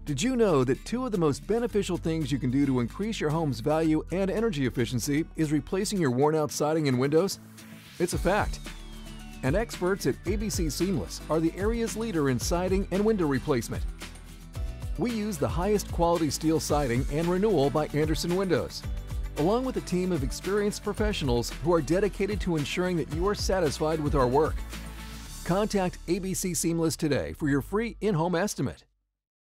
Did you know that two of the most beneficial things you can do to increase your home's value and energy efficiency is replacing your worn-out siding and windows? It's a fact. And experts at ABC Seamless are the area's leader in siding and window replacement. We use the highest quality steel siding and renewal by Andersen Windows, along with a team of experienced professionals who are dedicated to ensuring that you are satisfied with our work. Contact ABC Seamless today for your free in-home estimate.